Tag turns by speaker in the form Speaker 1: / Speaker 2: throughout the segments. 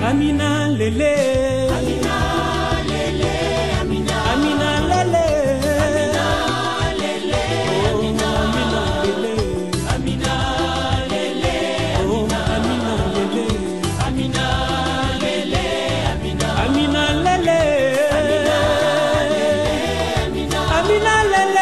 Speaker 1: Amina lele, Amina lele, Amina, Amina lele, Amina lele, Amina lele, oh Amina lele, Amina lele, Amina, Amina lele, Amina, Amina lele,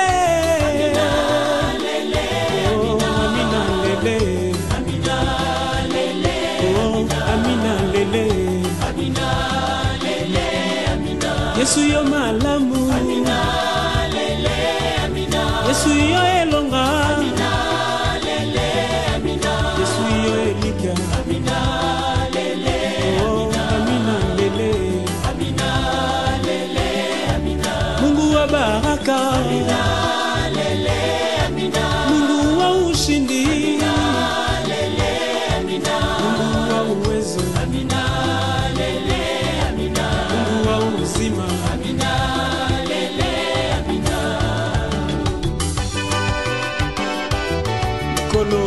Speaker 1: oh Amina lele, Amina lele, oh Amina lele, Amina lele, Amina, Yesu yo malamu, Amina lele, Amina, Yesu yo elonga, Amina lele, Amina, Yesu yo elika, Amina lele, oh Amina lele, Amina lele, Amina, Mungu wa baraka, Amina lele, Amina, Mungu wa ushindi, Amina lele, Amina, Mungu wa uwezo, Amina lele, Amina, Mungu wa uzima, Amina lele, Amina. Kolo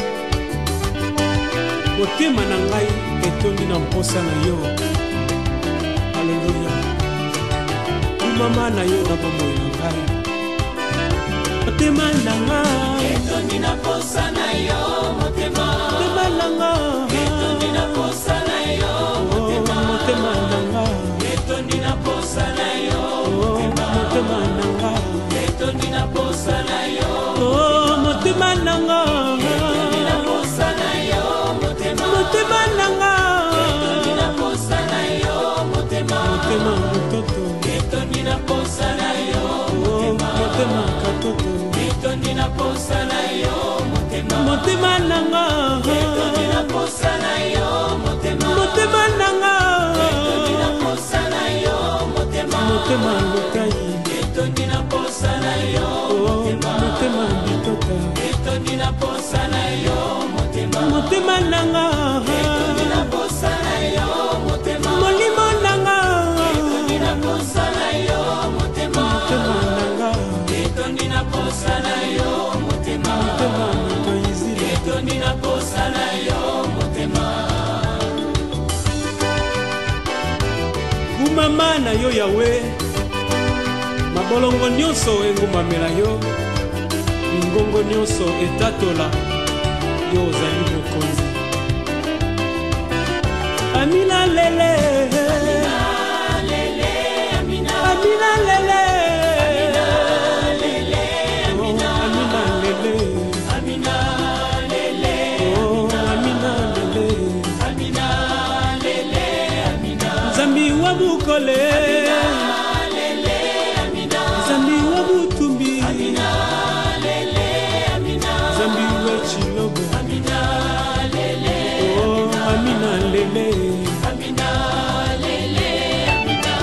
Speaker 1: motema na ngai etondi na mposa na yo. Haleluya. Mama na yo na bomoi na ngai. Motema na ngai etondi na mposa na yo, motema. Motema na ngai etondi na mposa na yo, motema. Motema na ngai etondi na mposa na yo, motema. Motema na ngai etondi na mposa na yo, oh motema na ngai etondi na mposa na yo, motema. Motema na ngai etondi na mposa na yo, motema. Motema mtoto etondi na mposa na yo, motema. Motema katoto etondi na mposa na yo, motema. Motema na ngai etondi na mposa na yo, motema. Motema na ngai etondi na mposa na yo, motema. Motema lokai etondi na mposa na yo, motema. Motema bitota etondi na mposa na yo, motema. Motema na ngai etondi na mposa na yo, motema. Molimo na ngai etondi na mposa na yo, motema. Motema na ngai etondi na mposa na yo, motema. Motema toizile etondi na mposa na yo, motema. Kumama na yo Yawe, mabolongo nyonso engumamela yo, mingongo nyonso etatola yo ozali mokonzi. Amina lele, Amina lele, Amina, Amina lele, Amina lele, Amina, Amina lele, Amina lele, oh Amina lele, Amina lele, Amina, Zambi wa bukole, Amina lele, Amina, Zambi wa butumbi, Amina lele, Amina, Zambi wa chilobo, Amina lele, oh Amina lele, Amina lele, Amina.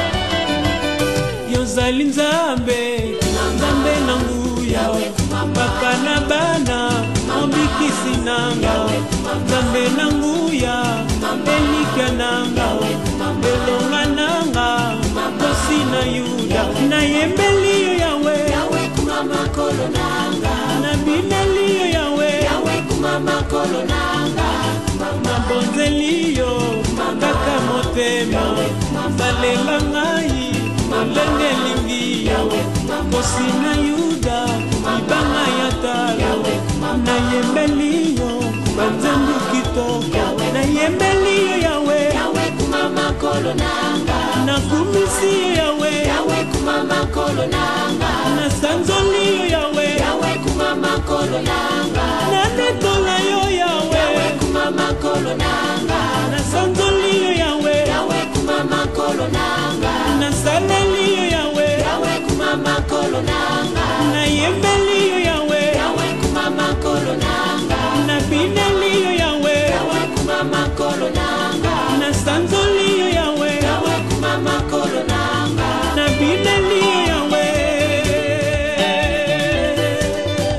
Speaker 1: Yozali Nzambe, Nzambe na nguya, papa na bana, mbikisi nanga, Nzambe na nguya, elika nanga, belonga nanga, kosi na Yuda, na yembeli yo Yawe, Yawe kumama kolo nanga, na bineli yo Yawe, Yawe kumama kolo nanga, na bonzeli yo, kaka motema, balenga ngai, olenge lingi Yawe, kosi na Yuda, ibanga ya talo, na yembeli yo, banzembu kitoko, na yembeli yo Yawe, Yawe kumama kolo nanga, na kumisi yo Yawe, Yawe kumama kolo nanga, na sanzoli yo Yawe, Yawe kumama kolo nanga, na netola yo Yawe, Yawe kumama kolo nanga, na sanzoli yo Yawe, Yawe kumama kolo nanga, na saleli yo Yawe, Yawe kumama kolo nanga, na yembeli yo Yawe, Yawe kumama kolo nanga, na bineli yo Yawe, Yawe kumama kolo nanga, na sanzoli yo Yawe, Yawe kumama kolo nanga, na bineli yo Yawe.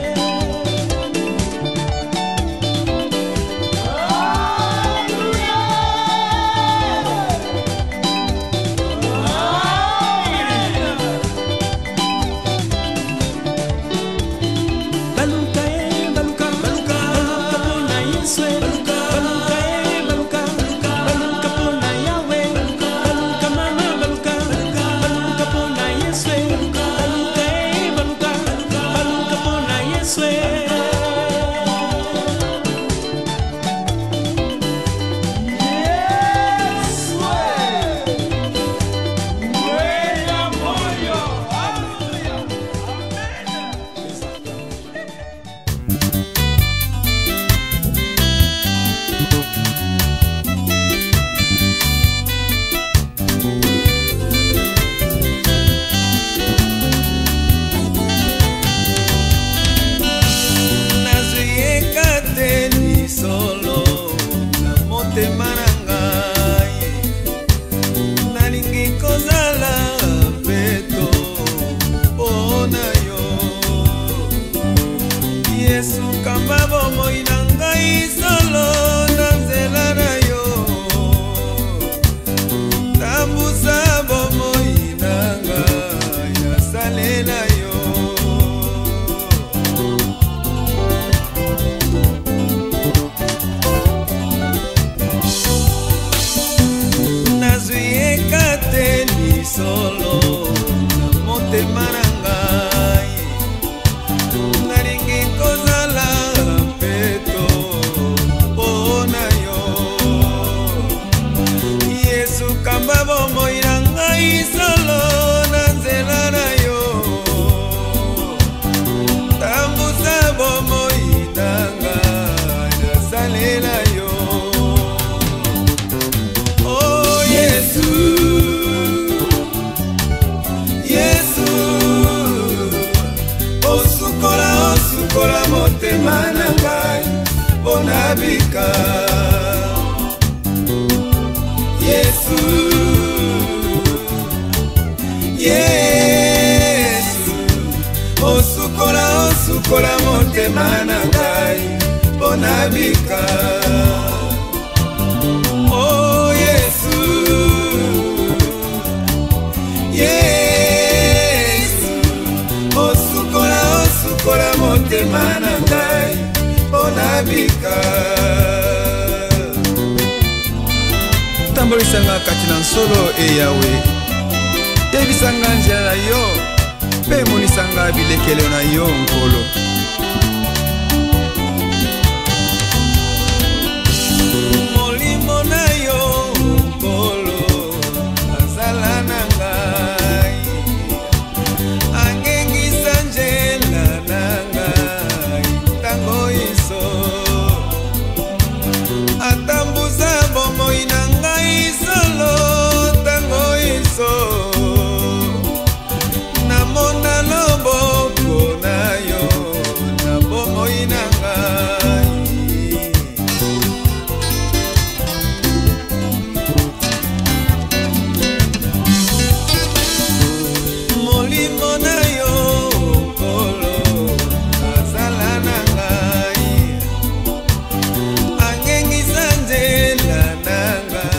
Speaker 2: Hallelujah. osukola motema na ngai mpona bika. Oh Yesu, Yesu, osukola motema na ngai mpona bika. Tambolisanga kati na nsolo e Yawe, yebisanga nzela na yo mpe monisanga bilekelo na yo nkolo. Molimo na yo nkolo azala na ngai, angengisa nzela na ngai ntango iso, atambuza bomoi na ngai solo ntango iso, namona loboko na yo na bomoi na ngai. Molimo na yo nkolo azala na ngai, angengisa nzela na ngai.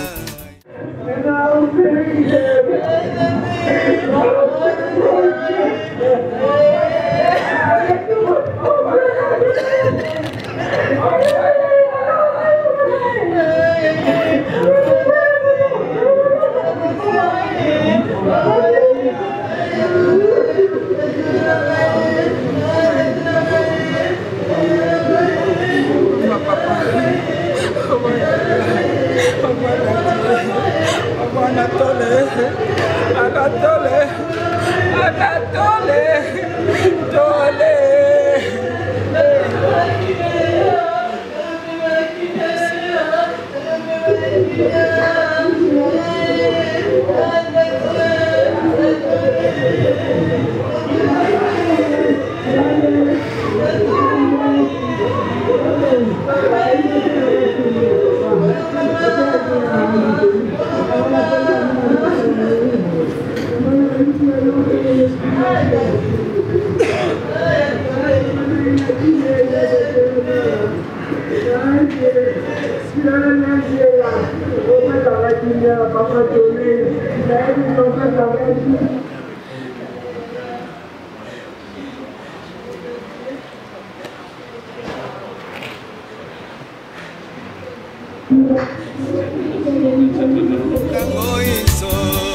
Speaker 2: Tango iso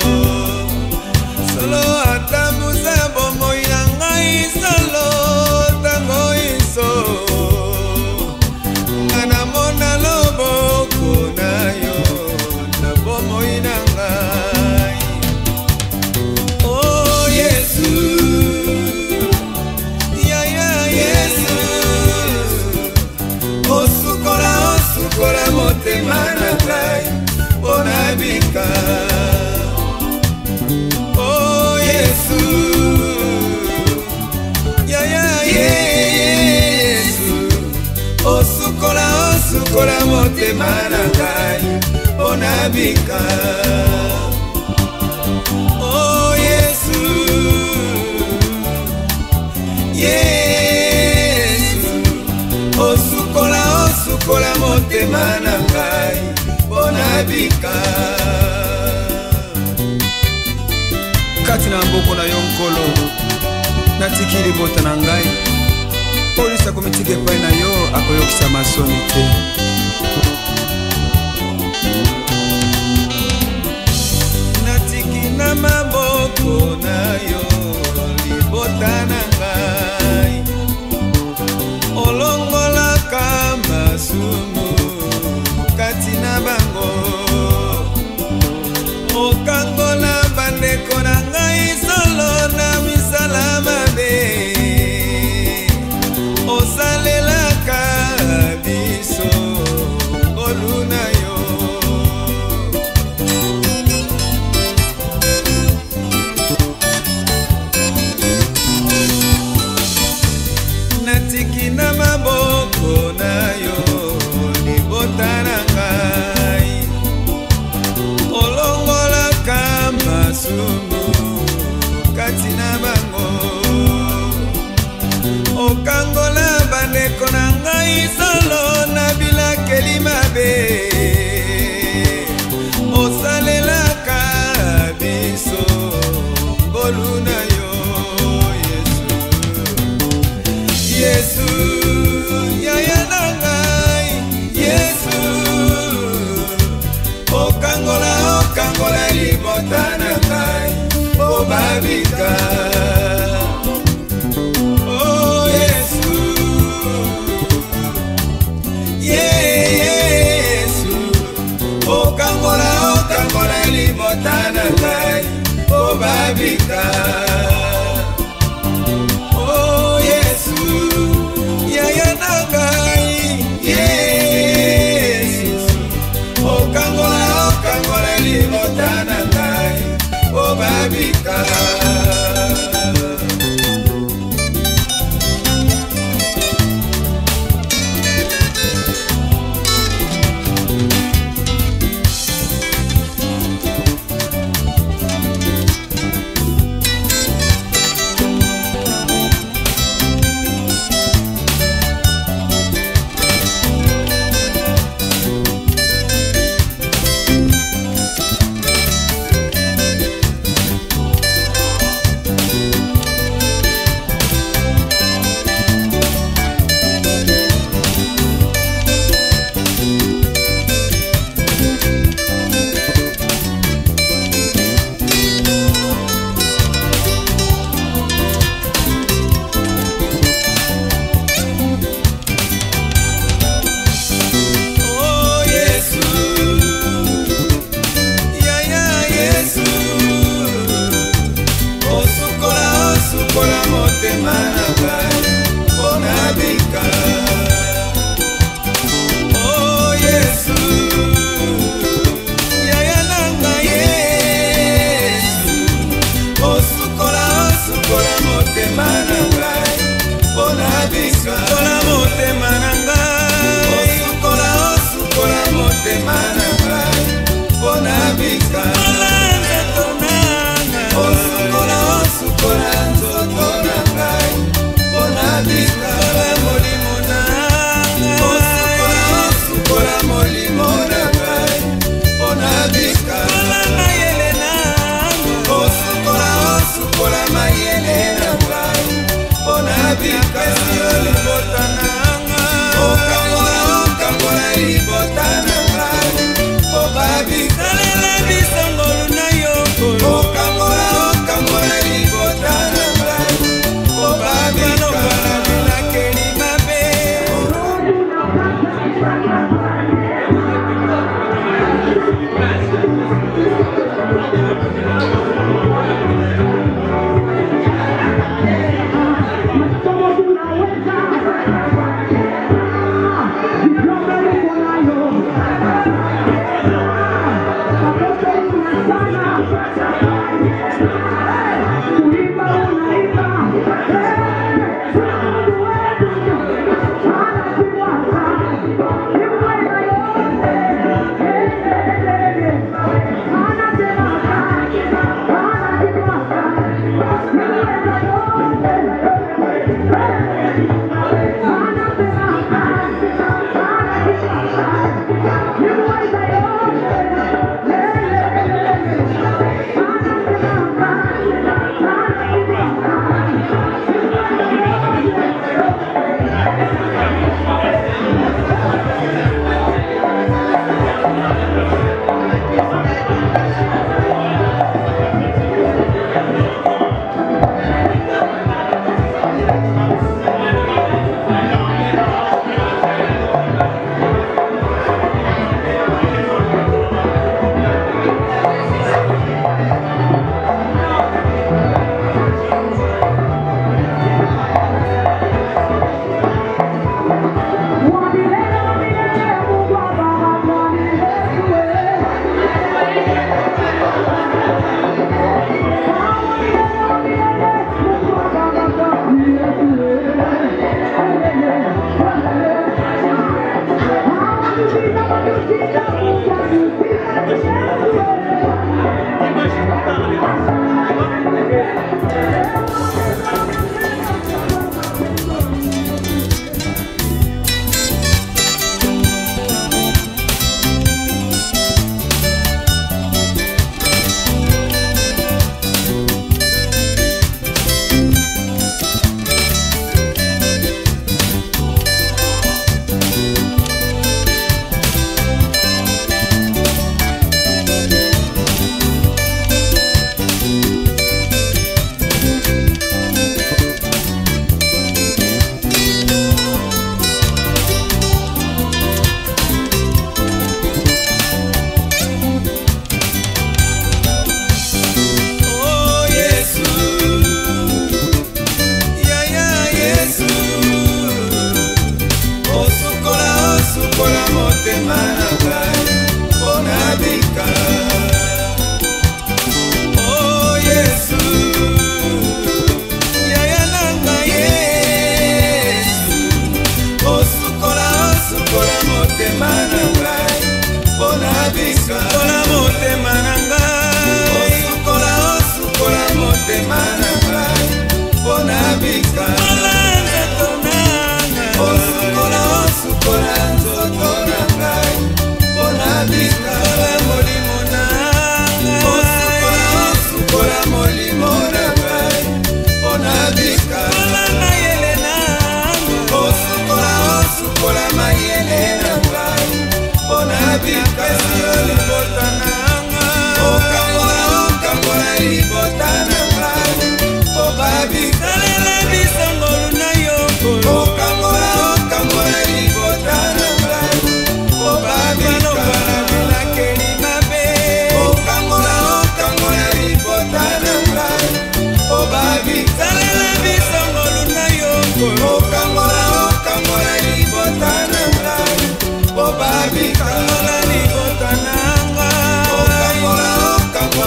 Speaker 2: solo atambuza bomoi na ngai solo tango iso, ngana mona loboko na yo na bomoi na ngai. Oh Yesu, ya Yesu, osukola motema na ngai mpona bika. Oh Yesu, ya Yesu, osukola motema na ngai mpona bika. Oh Yesu, Yesu, osukola motema na ngai mpona bika. Kati na mboko na yo nkolo natikili bota na ngai, polisa komitike epai na yo akoyokisa masoni te. Natiki na maboko na yo libota na ngai, olongolaka masumu kati na bango, okangola bandeko na ngai solo na misala mabe, osalelaka biso okangola libota na ngai po babika. Oh Yesu, Yesu, okangola libota na ngai po babika. Oh Yesu, yaya na ngai, Yesu, okangola libota na ngai po babika.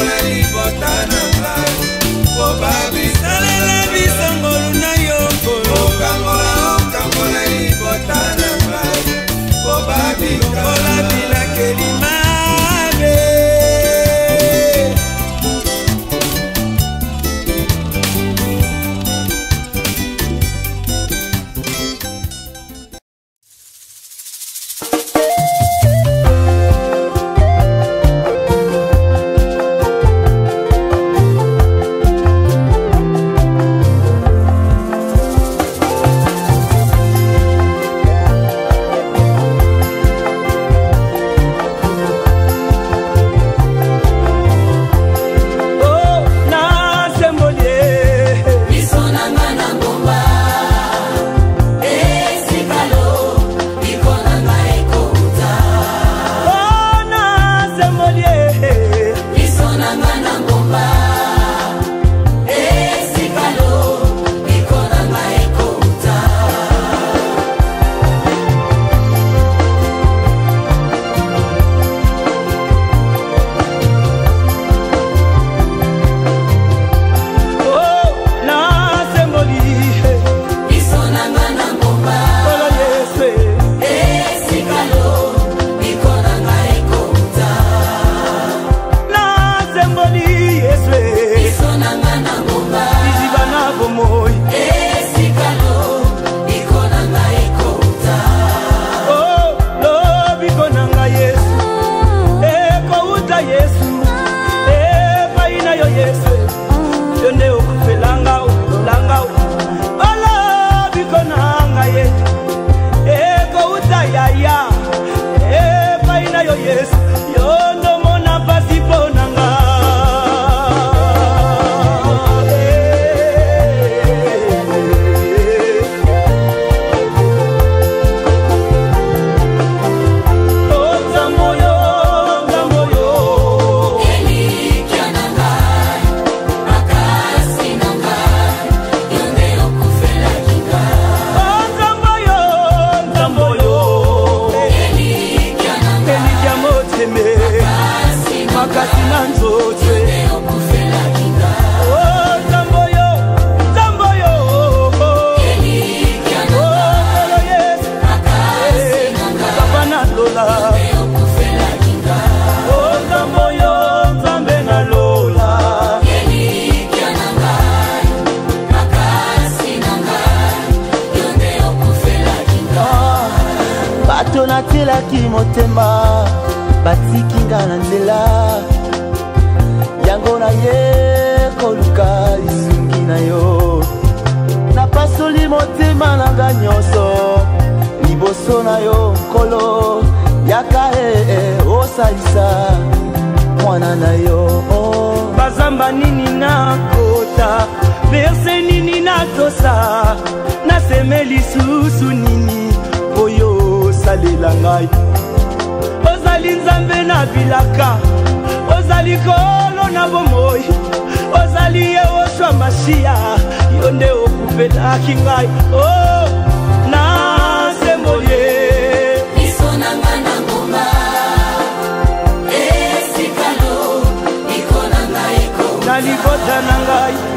Speaker 2: okambola libota na ngai po
Speaker 1: salela bisongolu na yo nkolo
Speaker 2: okambola libota na ngai po
Speaker 1: babikola bilakeli mabe
Speaker 3: natelaki motema batikinga na nzela yango na ye koluka lisungi na yo napasoli motema nanga nyonso liboso na yo nkolo yaka osalisa mwana na yo
Speaker 1: bazamba nini nakota verse nini natosa nasemeli susu nini oyo salela ngai ozali nzambe na bilaka ozali kolo na bomoi ozali ye oshwa mashia yo nde okupelaki ngai nasemboli
Speaker 4: biso nanga na ngomba esikalo likolo na ngai
Speaker 1: na libota na ngai